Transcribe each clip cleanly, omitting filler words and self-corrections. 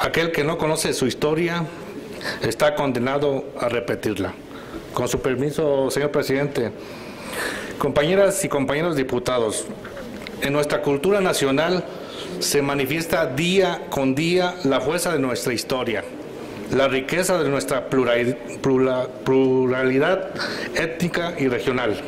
Aquel que no conoce su historia está condenado a repetirla. Con su permiso, señor presidente, compañeras y compañeros diputados, en nuestra cultura nacional se manifiesta día con día la fuerza de nuestra historia, la riqueza de nuestra pluralidad étnica y regional,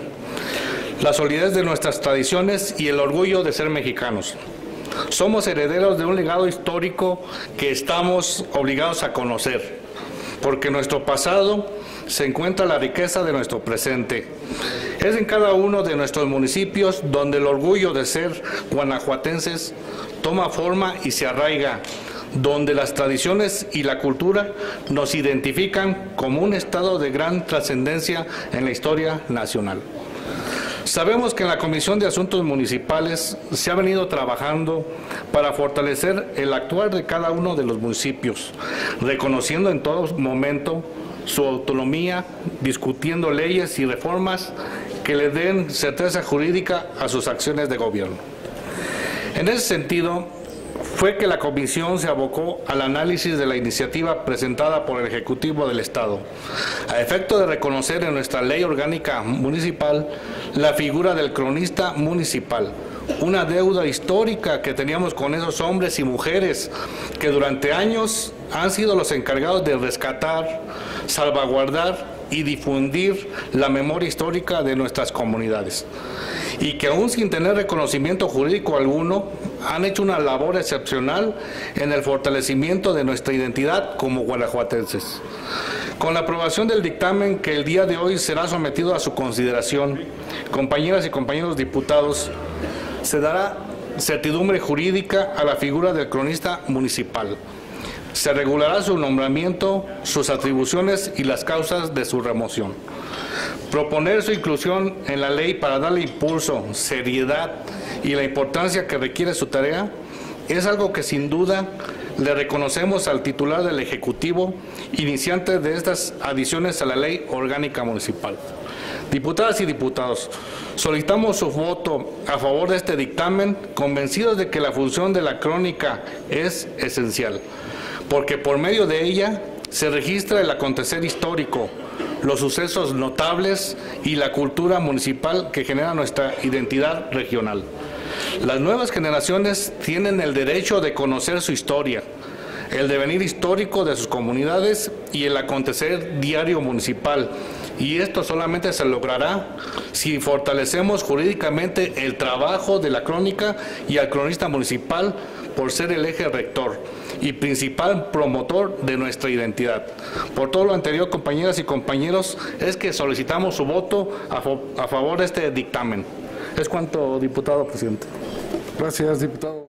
la solidez de nuestras tradiciones y el orgullo de ser mexicanos. Somos herederos de un legado histórico que estamos obligados a conocer, porque en nuestro pasado se encuentra la riqueza de nuestro presente. Es en cada uno de nuestros municipios donde el orgullo de ser guanajuatenses toma forma y se arraiga, donde las tradiciones y la cultura nos identifican como un estado de gran trascendencia en la historia nacional. Sabemos que en la Comisión de Asuntos Municipales se ha venido trabajando para fortalecer el actuar de cada uno de los municipios, reconociendo en todo momento su autonomía, discutiendo leyes y reformas que le den certeza jurídica a sus acciones de gobierno. En ese sentido, fue que la Comisión se abocó al análisis de la iniciativa presentada por el Ejecutivo del Estado, a efecto de reconocer en nuestra Ley Orgánica Municipal la figura del cronista municipal, una deuda histórica que teníamos con esos hombres y mujeres que durante años han sido los encargados de rescatar, salvaguardar y difundir la memoria histórica de nuestras comunidades, y que aún sin tener reconocimiento jurídico alguno, han hecho una labor excepcional en el fortalecimiento de nuestra identidad como guanajuatenses. Con la aprobación del dictamen que el día de hoy será sometido a su consideración, compañeras y compañeros diputados, se dará certidumbre jurídica a la figura del cronista municipal. Se regulará su nombramiento, sus atribuciones y las causas de su remoción. Proponer su inclusión en la ley para darle impulso, seriedad y la importancia que requiere su tarea es algo que sin duda le reconocemos al titular del Ejecutivo, iniciante de estas adiciones a la Ley Orgánica Municipal. Diputadas y diputados, solicitamos su voto a favor de este dictamen, convencidos de que la función de la crónica es esencial, porque por medio de ella se registra el acontecer histórico, los sucesos notables y la cultura municipal que genera nuestra identidad regional. Las nuevas generaciones tienen el derecho de conocer su historia, el devenir histórico de sus comunidades y el acontecer diario municipal, y esto solamente se logrará si fortalecemos jurídicamente el trabajo de la crónica y al cronista municipal por ser el eje rector y principal promotor de nuestra identidad. Por todo lo anterior, compañeras y compañeros, es que solicitamos su voto a favor de este dictamen. Es cuanto, diputado presidente. Gracias, diputado.